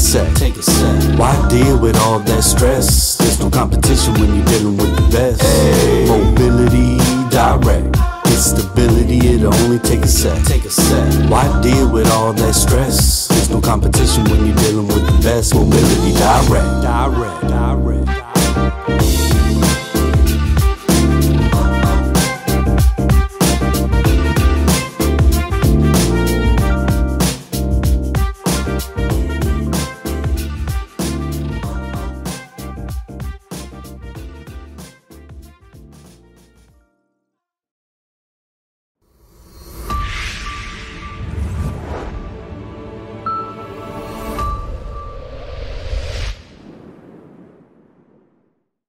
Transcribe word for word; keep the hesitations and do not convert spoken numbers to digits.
sec. Take a sec. Why deal with all that stress? There's no competition when you're dealing with the best. Hey. Mobility direct. Get stability, it'll only take a sec. Take a sec. Why deal with all that stress? There's no competition when you're dealing with the best. Mobility direct. Direct. Direct.